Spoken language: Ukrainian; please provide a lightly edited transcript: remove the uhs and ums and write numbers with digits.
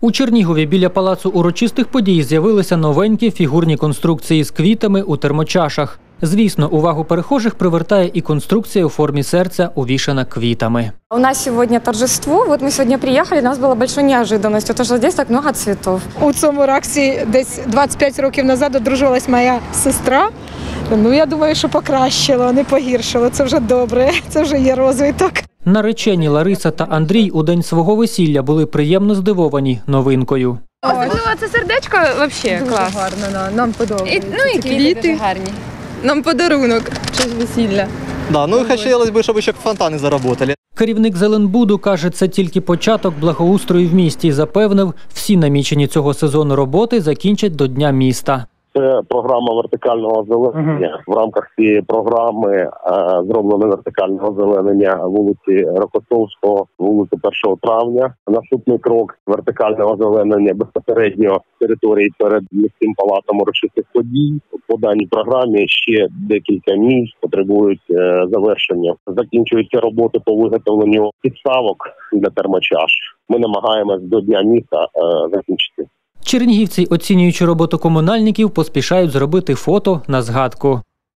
У Чернігові біля палацу урочистих подій з'явилися новенькі фігурні конструкції з квітами у термочашах. Звісно, увагу перехожих привертає і конструкція у формі серця, увішана квітами. У нас сегодня торжество. Вот мы сегодня приехали, у нас была большой неожиданностью, то, что здесь так много цветов. У цьому раксі десь 25 років назад одружувалась моя сестра. Ну, я думаю, що покращило, а не погіршило. Це вже добре, це вже є розвиток. Наречені Лариса та Андрій у день свого весілля були приємно здивовані новинкою. Особливо це сердечко взагалі клас. Гарно, нам подобається. І квіти дуже гарні. Нам подарунок, щось весілля. Да, ну и хотелось бы, чтобы еще фонтаны заработали. Керівник Зеленбуду каже, це тільки початок благоустрою в місті і запевнив, всі намічені цього сезону роботи закінчать до Дня міста. Це програма вертикального озеленення. В рамках цієї програми зроблено вертикальне озеленення вулиці Рокосовського, вулиці 1 травня. Наступний крок – вертикальне озеленення безпосередньо території перед міським палацом урочистих подій. По даній програмі ще декілька місць потребують завершення. Закінчуються роботи по виготовленню підставок для термочаш. Ми намагаємось до Дня міста закінчити. Чернігівці, оцінюючи роботу комунальників, поспішають зробити фото на згадку.